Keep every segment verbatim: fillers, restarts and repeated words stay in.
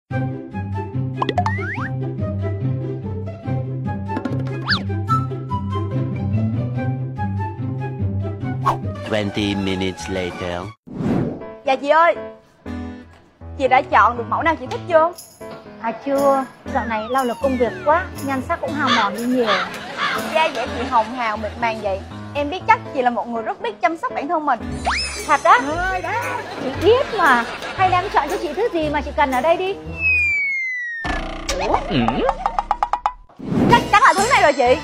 twenty minutes later. Dạ chị ơi, chị đã chọn được mẫu nào chị thích chưa? À chưa, dạo này lao lực công việc quá, nhan sắc cũng hao mòn đi nhiều. Da dẻ chị hồng hào mịn màng vậy, em biết chắc chị là một người rất biết chăm sóc bản thân mình. Thật á? Ơi đó, chị biết mà. Hay là em chọn cho chị thứ gì mà chị cần ở đây đi. Ủa? Ừ. Chắc chắn là thứ này rồi chị.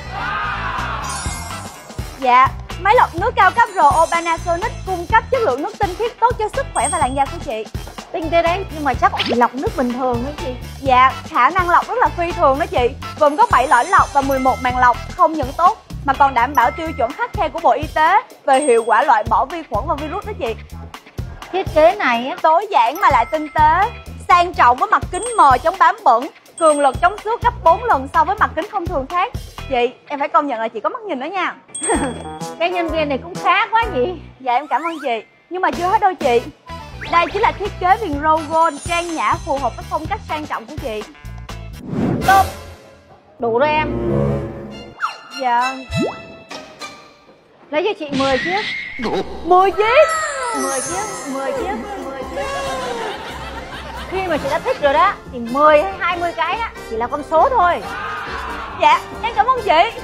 Dạ, máy lọc nước cao cấp rờ o Panasonic cung cấp chất lượng nước tinh khiết tốt cho sức khỏe và làn da của chị. Tinh tế đấy, nhưng mà chắc chỉ lọc nước bình thường thôi chị. Dạ, khả năng lọc rất là phi thường đó chị. Gồm có bảy lõi lọc và mười một màng lọc, không những tốt mà còn đảm bảo tiêu chuẩn khắt khe của Bộ Y tế về hiệu quả loại bỏ vi khuẩn và virus đó chị. Thiết kế này á, tối giản mà lại tinh tế, sang trọng với mặt kính mờ chống bám bẩn, cường lực chống xước gấp bốn lần so với mặt kính thông thường khác. Chị, em phải công nhận là chị có mắt nhìn đó nha. Cái nhân viên này cũng khá quá nhỉ. Dạ em cảm ơn chị, nhưng mà chưa hết đâu chị. Đây chính là thiết kế viền rose gold trang nhã phù hợp với phong cách sang trọng của chị. Tốt. Đủ rồi em. Dạ. Lấy cho chị mười chiếc. mười chiếc? mười chiếc, mười chiếc, mười chiếc. Khi mà chị đã thích rồi đó thì mười hay hai mươi cái á chỉ là con số thôi. Dạ, em cảm ơn chị.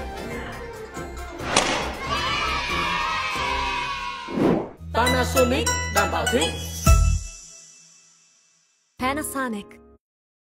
Panasonic đảm bảo thích. Panasonic.